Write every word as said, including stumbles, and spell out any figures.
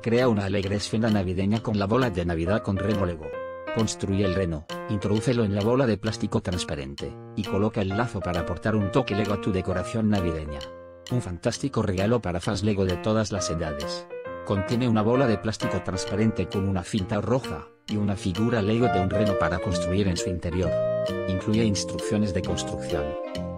Crea una alegre escena navideña con la bola de Navidad con reno Lego. Construye el reno, introdúcelo en la bola de plástico transparente, y coloca el lazo para aportar un toque Lego a tu decoración navideña. Un fantástico regalo para fans Lego de todas las edades. Contiene una bola de plástico transparente con una cinta roja, y una figura Lego de un reno para construir en su interior. Incluye instrucciones de construcción.